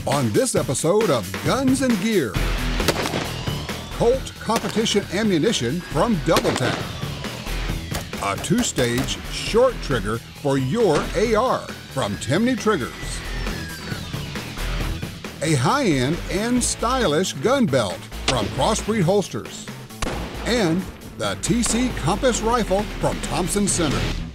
On this episode of Guns and Gear, Colt Competition Ammunition from DoubleTap, a 2-stage short trigger for your AR from Timney Triggers, a high-end and stylish gun belt from CrossBreed Holsters, and the TC Compass Rifle from Thompson Center.